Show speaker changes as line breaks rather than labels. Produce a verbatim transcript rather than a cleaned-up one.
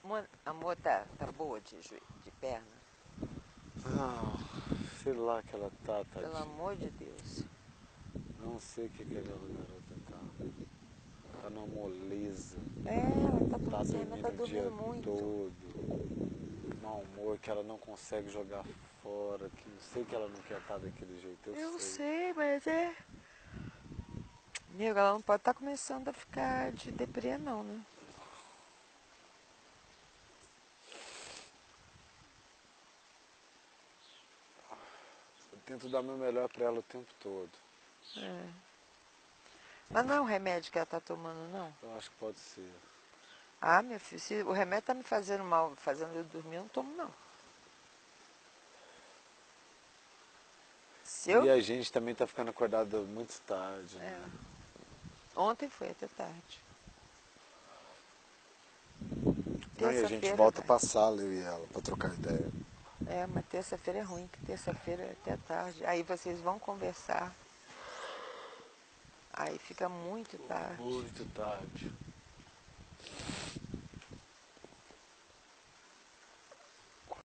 Amor, amor tá, tá boa de, joelho, de perna?
Não, sei lá que ela tá,
Pelo
tadinha.
amor de Deus.
Não sei o que, que aquela garota tá. Tá numa moleza.
É, ela tá
Tá
dormindo, tá
dormindo o dia
dormindo muito.
todo. Mau humor, que ela não consegue jogar fora. Que não sei que ela não quer estar daquele jeito, eu,
Eu
sei.
sei, mas é. Amiga, ela não pode estar começando a ficar de deprê, não, né?
Eu tento dar meu melhor pra ela o tempo todo.
É. Mas não é um remédio que ela tá tomando, não?
Eu acho que pode ser.
Ah, meu filho, se o remédio tá me fazendo mal, fazendo eu dormir, eu não tomo, não. Se
E
eu...
a gente também tá ficando acordado muito tarde,
É.
né?
Ontem foi até tarde.
Não, e a gente
Terça-feira
volta
vai.
pra sala, eu e ela, pra trocar ideia.
É, mas terça-feira é ruim, que terça-feira é até tarde. Aí vocês vão conversar. Aí fica muito tarde.
Muito tarde.